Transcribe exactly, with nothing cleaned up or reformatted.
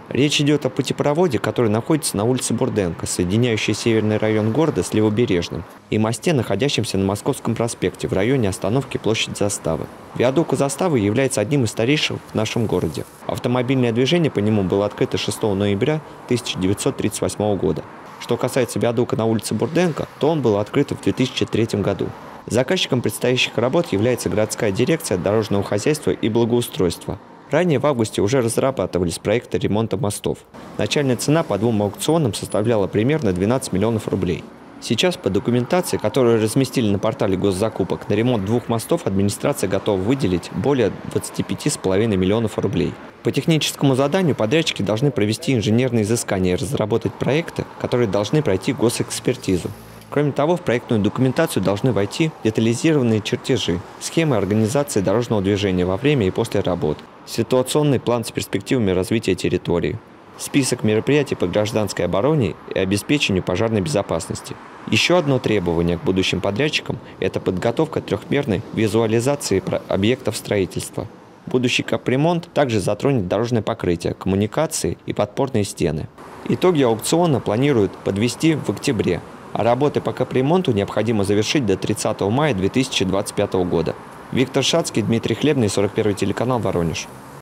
Речь идет о путепроводе, который находится на улице Бурденко, соединяющей северный район города с Левобережным, и мосте, находящемся на Московском проспекте в районе остановки Площадь Заставы. Виадук у Заставы является одним из старейших в нашем городе. Автомобильное движение по нему было открыто шестого ноября тысяча девятьсот тридцать восьмого года. Что касается виадука на улице Бурденко, то он был открыт в две тысячи третьем году. Заказчиком предстоящих работ является городская дирекция дорожного хозяйства и благоустройства. Ранее в августе уже разрабатывались проекты ремонта мостов. Начальная цена по двум аукционам составляла примерно двенадцать миллионов рублей. Сейчас по документации, которую разместили на портале госзакупок, на ремонт двух мостов администрация готова выделить более двадцати пяти с половиной миллионов рублей. По техническому заданию подрядчики должны провести инженерные изыскания и разработать проекты, которые должны пройти госэкспертизу. Кроме того, в проектную документацию должны войти детализированные чертежи, схемы организации дорожного движения во время и после работ, ситуационный план с перспективами развития территории, список мероприятий по гражданской обороне и обеспечению пожарной безопасности. Еще одно требование к будущим подрядчикам – это подготовка трехмерной визуализации объектов строительства. Будущий капремонт также затронет дорожное покрытие, коммуникации и подпорные стены. Итоги аукциона планируют подвести в октябре, а работы по капремонту необходимо завершить до тридцатого мая две тысячи двадцать пятого года. Виктор Шацкий, Дмитрий Хлебный, сорок первый телеканал, Воронеж.